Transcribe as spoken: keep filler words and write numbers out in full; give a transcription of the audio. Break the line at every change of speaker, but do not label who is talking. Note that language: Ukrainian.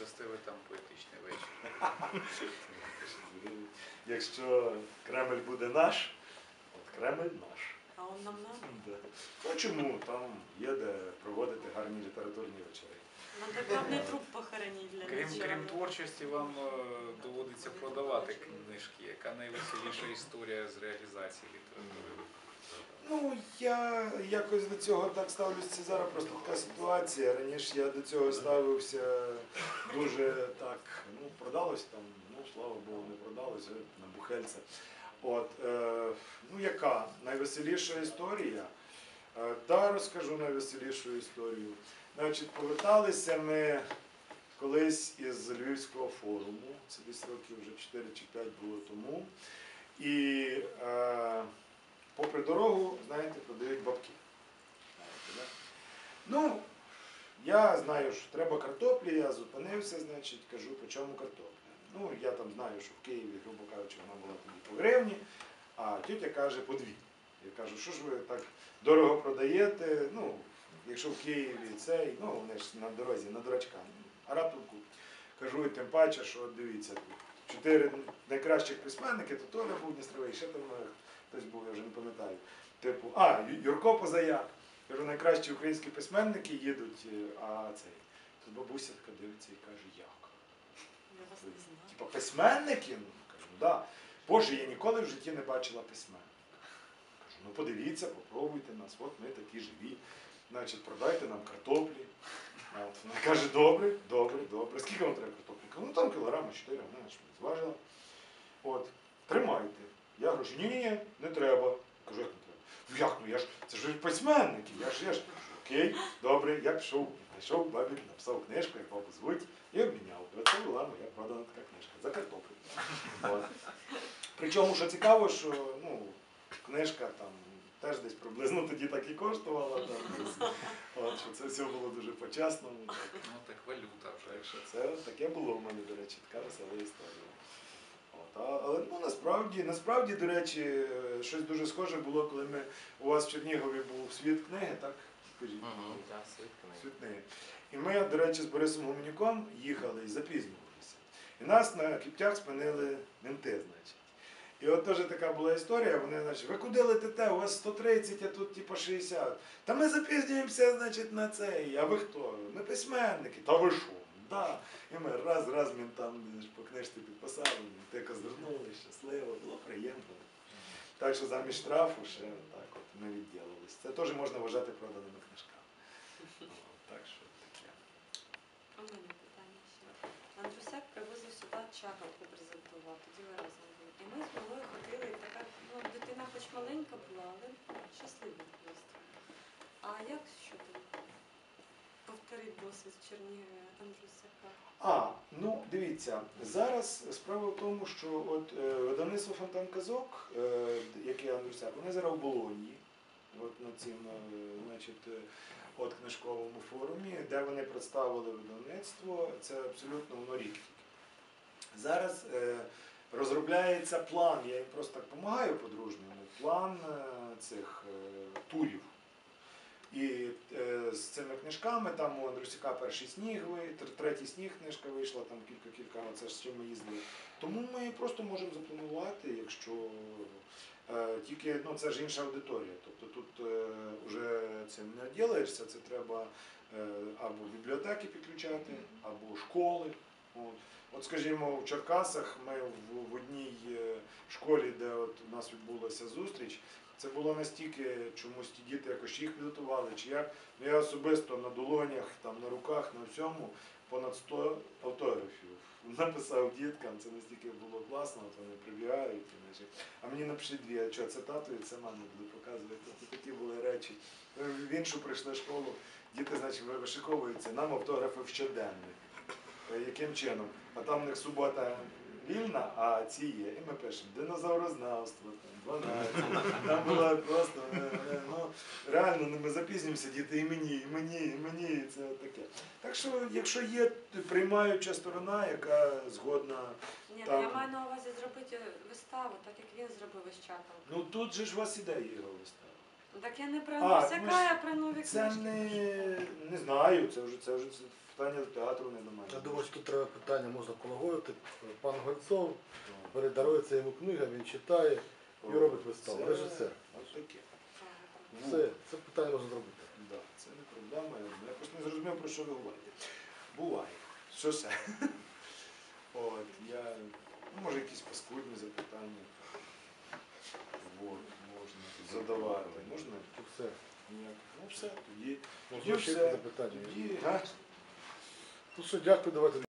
провести ви там поетичний вечір.
Якщо Кремль буде наш, от Кремль наш.
А он нам надо?
Да. Ну чому? Там є де проводити гарні літературні вечори.
Надо главный труп похоронить для
Крім,
начала.
крім творчості, вам е, доводиться продавати книжки. Яка найвеселіша історія з реалізації літератури?
Ну, я якось до цього так ставлюся, це зараз просто така ситуація. Раніше я до цього ставився дуже так, ну, продалось там, ну, слава Богу, не продалось, на бухельце. От, е, ну, яка найвеселіша історія? Е, та, розкажу найвеселішу історію. Значить, поверталися ми колись із Львівського форуму, це десь років вже чотири чи п'ять було тому. І е, попри дорогу, знаєте, продають бабки. Знаєте, да? Ну, я знаю, що треба картоплі, я зупинився, значить, кажу, по чому картопля. Ну, я там знаю, що в Києві, грубо кажучи, вона була тоді по гривні, а тітя каже по дві. Я кажу, що ж ви так дорого продаєте, ну, якщо в Києві цей, ну, вони ж на дорозі, на дурачка, а раптом купить. Кажу, і тим паче, що дивіться, тут чотири найкращих письменники, то Толя був Дністровий, ще там хтось був, я вже не пам'ятаю. Типу, а, Юрко Позаяк. Кажу, найкращі українські письменники їдуть, а цей. Тут бабуся така дивиться і каже, як?
Я вас не знаю.
Типа письменники? Ну, кажу, ну да. Боже, я ніколи в житті не бачила письменника. Кажу, ну подивіться, попробуйте нас, от ми такі живі. Значить, продайте нам картоплі. От, вона каже, добре, добре, добре. Скільки вам треба картоплі? Кажу, ну там кілограми чотири, вона ж зважила. От, тримайте. Я кажу, ні-ні-ні, не треба. Кажу, як не треба? Ну як, ну я ж, це ж письменники, я ж, я ж. Окей, добре, я пішов, знайшов бабі, написав книжку, як бабу звуть, і обміняв. І оце була моя продана така книжка, за картоплю. От. Причому, що цікаво, що, ну, книжка там теж десь приблизно тоді так і коштувала. Там, десь. От, що це все було дуже по-чесному.
Ну так валюта вже.
Так що це таке було в мене, до речі, така весела історія. От, а, але ну, насправді, насправді, до речі, щось дуже схоже було, коли ми у вас в Чернігові був світ книги, так? Скажіть.
Угу, так, світ книги.
Світ книги. І ми, до речі, з Борисом Гуменюком їхали і запізнювалися. І нас на Кіптях спинили менти, значить. І от теж така була історія, вони, значить, ви куди летите, у вас сто тридцять, а тут типу шістдесят. Та ми запізнюємося, значить, на цей. А ви хто? Ми письменники. Та ви що? Да. І ми раз-раз ментам по книжці підписали, менти звернули, щасливо, було приємно. Так що замість штрафу ще так от ми відділилися. Це теж можна вважати проданими книжками. Так що таке.
У мене питання ще. Андрусяк привозив сюди чакалку презентувати, тоді ви разом були. І ми з мамою ходили, і така, ну, дитина хоч маленька була, але щаслива просто. А як що там? Повторить досвід в Чернігові Андрусяка?
А, ну дивіться, зараз справа в тому, що от е, видавництво Фонтан Казок, е, яке Андрусяк, вони зараз в Болонії, от на цім, е, значить, е, от книжковому форумі, де вони представили видавництво, це абсолютно воно рік. Зараз е, розробляється план, я їм просто так допомагаю по-дружньому, план е, цих е, турів. І е, з цими книжками, там у Андрусяка перший сніг, третій сніг книжка вийшла, там кілька-кілька, це з чим ми їздили. Тому ми просто можемо запланувати, якщо е, тільки, ну це ж інша аудиторія. Тобто тут е, вже цим не ділаєшся, це треба е, або бібліотеки підключати, або школи. От, от скажімо, в Черкасах ми в, в одній школі, де от у нас відбулася зустріч, це було настільки, чомусь ті діти якось їх підготували, чи як. Я особисто на долонях, там, на руках, на всьому понад сто автографів написав діткам, це настільки було класно, от вони прибігають. А мені напишіть дві, а що, це тату і це мамі буду показувати. Тобто такі були речі. В іншу прийшли школу, діти, значить, вишиковуються, нам автографи в щоденник. Яким чином? А там в них субота вільна, а ці є. І ми пишемо динозаврознавство, дванадцять. Там було просто, ну, реально, ми запізнюємося, діти, і мені, і мені, і мені, і це таке. Так що, якщо є приймаюча сторона, яка згодна...
Ні,
там...
я маю на увазі зробити виставу, так як він зробив із чакалкою.
Ну тут же ж у вас ідея його вистави.
Ну так я не про
А,
Андрусяка,
ну,
а про нові
Це
книжки.
не, не знаю, це вже, це вже питання до театру не до мене.
Я думаю, що тут треба питання можна полагодити. Пан Гольцов передарується йому книга, він читає і робить виставу.
Це-
Режисер.
От таке.
Ага.
Все, це питання можна зробити.
Да, це не проблема. Я просто не зрозумів, про що ви говорите. Буває. Що ще? От, я, ну, може, якісь паскудні запитання. От, можна задавати. Можна?
І все.
Ніяк. Ну все, тоді.
Можна
Тоді
ще
все.
запитання.
Тоді, га?
Ну що, дякую, давайте.